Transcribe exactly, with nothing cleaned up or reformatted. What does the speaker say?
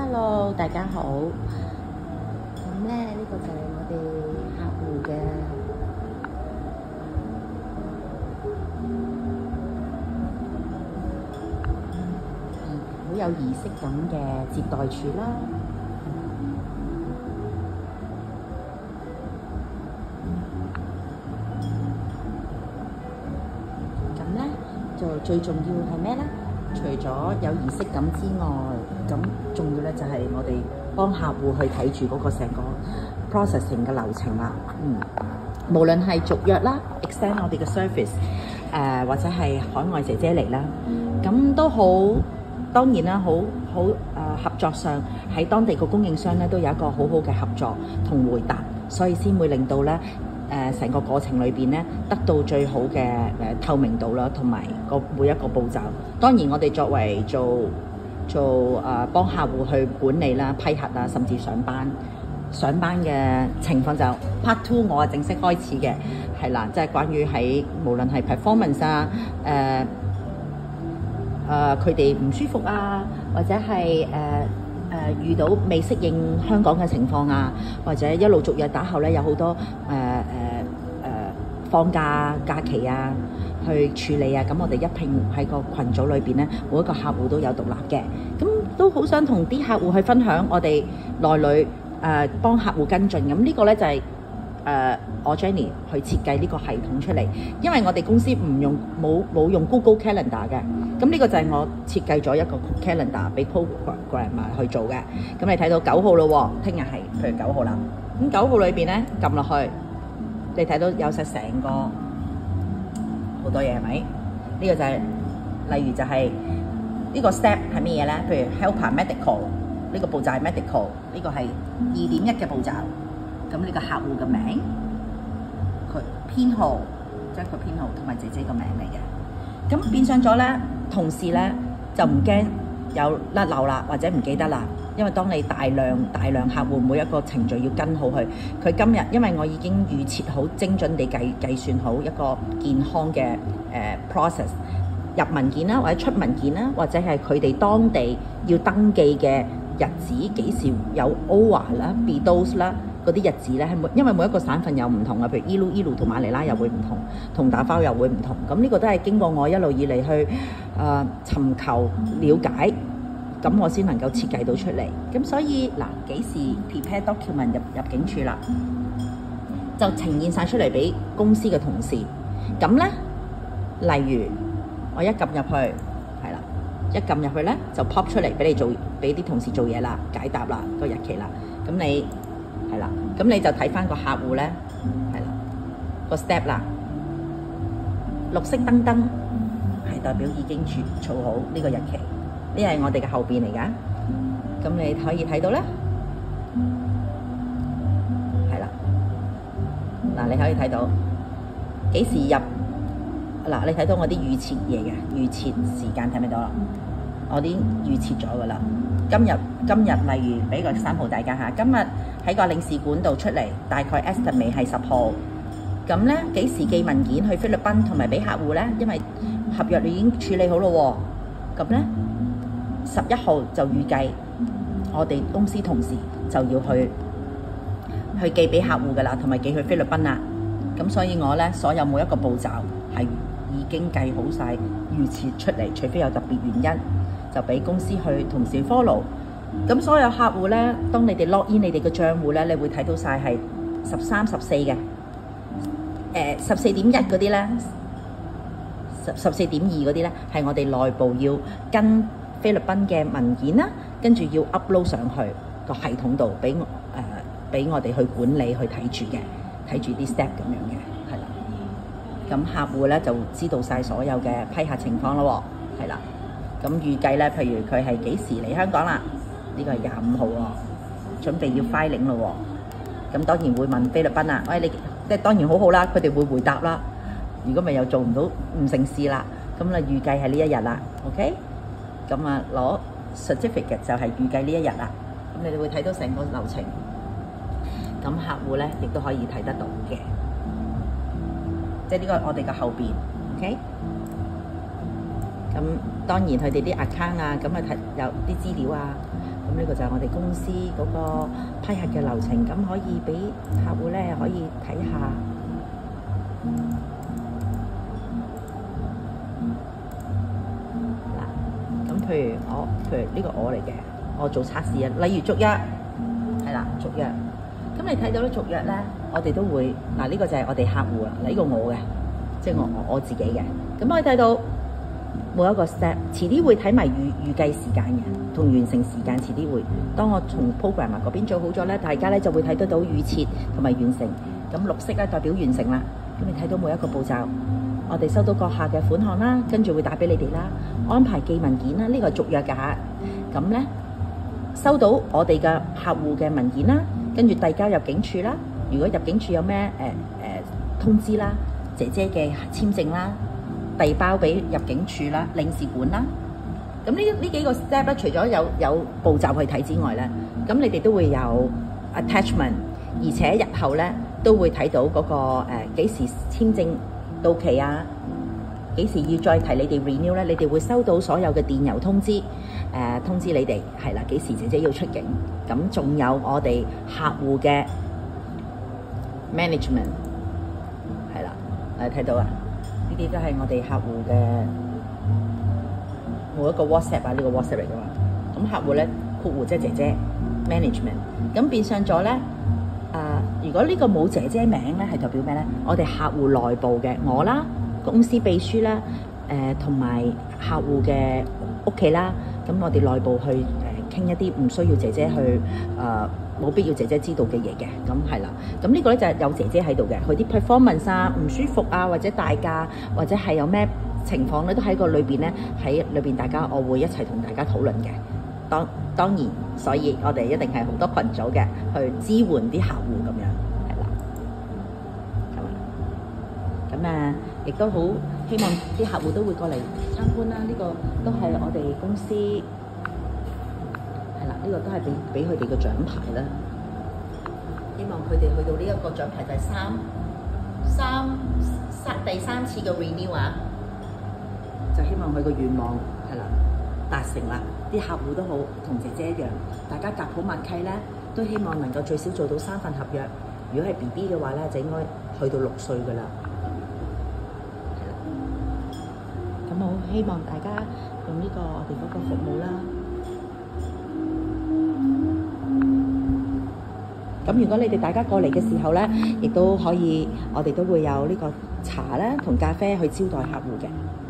Hello， 大家好。咁咧，呢、這個就係我哋客戶嘅好有儀式感嘅接待處啦。咁咧就最重要係咩咧？除咗有儀式感之外，咁重要咧就係我哋幫客戶去睇住嗰個成個 processing 嘅流程啦。嗯，無論係續約啦 ，extend 我哋嘅 service， 誒、呃、或者係海外姐姐嚟啦，咁都好當然啦，好好誒合作上喺當地個供應商咧都有一個好好嘅合作同回答，所以先會令到咧。誒成、呃、個過程裏邊咧，得到最好嘅誒、呃、透明度啦，同埋個每一個步驟。當然，我哋作為做做誒、呃、幫客戶去管理啦、批核啊，甚至上班上班嘅情況就 part two 我係正式開始嘅，係啦，即係關於喺無論係 performance 啊，誒誒佢哋唔舒服啊，或者係誒。呃誒、呃、遇到未適應香港嘅情況啊，或者一路續約打後咧，有好多誒誒誒放假假期啊，去處理啊。咁我哋一拼喺個群組裏邊咧，每一個客戶都有獨立嘅。咁都好想同啲客戶去分享我哋內裏誒幫客戶跟進。咁呢個咧就係、是、誒、呃、我 Jenny 去設計呢個系統出嚟，因為我哋公司唔用冇冇用 Google Calendar 嘅。咁呢個就係我設計咗一個 calendar 俾 program 去做嘅。咁你睇到九號咯，聽日係譬如九號啦。咁九號裏邊咧撳落去，你睇到有晒成個好多嘢係咪？呢、呢個就係、是、例如就係、是、呢個 step 係咩嘢咧？譬如 helper medical 呢個步驟係 medical， 呢個係二點一嘅步驟。咁呢個客戶嘅名，佢編號，即係佢編號同埋姐姐個名嚟嘅。咁變相咗咧。同事咧就唔驚有甩漏啦，或者唔記得啦，因為當你大量大量客戶每一個程序要跟好佢，佢今日因為我已經預設好精準地計計算好一個健康嘅誒、呃、process 入文件啦，或者出文件啦，或者係佢哋當地要登記嘅日子幾時有 O R 啦、B D O S 啦。嗰啲日子咧，係每因為每一個省份有唔同啊，譬如伊魯伊魯同馬尼拉又會唔同，同打包又會唔同。咁呢個都係經過我一路以嚟去誒、呃、尋求了解，咁我先能夠設計到出嚟。咁所以嗱，幾時 prepare document 入入境處啦，就呈現晒出嚟俾公司嘅同事。咁咧，例如我一撳入去，係啦，一撳入去咧就 pop 出嚟俾你做，俾啲同事做嘢啦，解答啦個日期啦。咁你係啦，咁你就睇翻個客戶咧，係啦個 step 啦，綠色燈燈係代表已經儲儲好呢個日期，呢係我哋嘅後邊嚟㗎。咁你可以睇到咧，係啦，嗱你可以睇到幾時入，嗱你睇到我啲預設嘢嘅預設時間睇唔睇到啦？我啲預設咗㗎啦。今日今日例如俾個三號大家嚇，今日喺個領事館度出嚟，大概 estimate 係十號。咁咧幾時寄文件去菲律賓同埋俾客戶咧？因為合約你已經處理好咯喎。咁咧十一號就預計我哋公司同事就要去去寄俾客戶㗎啦，同埋寄去菲律賓啦。咁所以我咧所有每一個步驟係已經計好晒預設出嚟，除非有特別原因。就俾公司去同時 follow， 咁所有客戶咧，當你哋 log in 你哋嘅賬戶咧，你會睇到晒係十三、十四嘅，誒十四點一嗰啲咧，十十四點二嗰啲咧，係我哋內部要跟菲律賓嘅文件啦，跟住要 upload 上去個系統度，俾誒俾我哋去管理去睇住嘅，睇住啲 step 咁樣嘅，係啦。咁客戶咧就知道晒所有嘅批核情況咯喎，係啦。咁預計咧，譬如佢係幾時嚟香港啦？呢個係廿五號喎，準備要 filing 咯喎。咁當然會問菲律賓啦，喂你即係當然好好啦，佢哋會回答啦。如果咪又做唔到唔成事啦，咁啊預計係呢一日啦 ，OK？咁啊攞 certificate 就係預計呢一日啦。咁你哋會睇到成個流程。咁客戶咧亦都可以睇得到嘅，即係呢個我哋嘅後邊 ，OK？ 咁當然佢哋啲 account 啊，咁啊睇有啲資料啊，咁呢個就係我哋公司嗰個批核嘅流程，咁可以俾客戶咧可以睇下。嗱，咁譬如我，譬如呢個我嚟嘅，我做測試啊，例如續約，係啦，續約。咁你睇到咧續約咧，我哋都會嗱，呢個就係我哋客戶啦，呢個我嘅，即係我我我自己嘅。咁可以睇到每一個 step，遲啲會睇埋預預計時間嘅，同完成時間遲啲會。當我從 programmer 嗰邊做好咗咧，大家咧就會睇得到預設同埋完成。咁綠色咧代表完成啦。咁你睇到每一個步驟，我哋收到閣下嘅款項啦，跟住會打俾你哋啦，安排寄文件啦，呢個係續約㗎嚇。咁咧收到我哋嘅客戶嘅文件啦，跟住遞交入境處啦。如果入境處有咩誒誒通知啦，姐姐嘅簽證啦，遞包俾入境處啦、領事館啦。咁呢呢幾個 step 咧，除咗有有步驟去睇之外咧，咁你哋都會有 attachment， 而且日後咧都會睇到嗰、那個誒幾、呃、時簽證到期啊，幾時要再提你哋 renew 咧，你哋會收到所有嘅電郵通知，誒、呃、通知你哋係啦，幾時姐姐要出境。咁仲有我哋客戶嘅 management 係啦，誒睇到啊，呢啲都係我哋客戶嘅每一個 WhatsApp 啊，呢、這個 WhatsApp 嚟噶嘛。咁客戶咧，客戶即係姐姐 management， 咁變相咗咧，誒、呃、如果呢個冇姐姐名咧，係代表咩咧？我哋客戶內部嘅我啦，公司秘書啦，誒同埋客戶嘅屋企啦，咁我哋內部去誒傾、呃、一啲唔需要姐姐去誒冇、呃、必要姐姐知道嘅嘢嘅，咁係啦。咁呢個咧就係有姐姐喺度嘅，佢啲 performance 啊、唔舒服啊，或者大假，或者係有咩情況咧，都喺個裏邊咧，喺裏邊大家我會一齊同大家討論嘅。當當然，所以我哋一定係好多群組嘅去支援啲客戶咁樣，係啦。咁啊，亦都好希望啲客戶都會過嚟參觀啦。呢、這個都係我哋公司係啦，呢、這個都係俾俾佢哋嘅獎牌啦。希望佢哋去到呢一個獎牌就係三三三第三次嘅 renew 啊！就希望佢個願望係啦達成啦，啲客戶都好同姐姐一樣，大家夾好默契咧，都希望能夠最少做到三份合約。如果係 B B 嘅話咧，就應該去到六歲噶啦。係啦，咁我希望大家用呢個我哋嗰個服務啦。咁如果你哋大家過嚟嘅時候咧，亦都可以，我哋都會有呢個茶咧同咖啡去招待客戶嘅。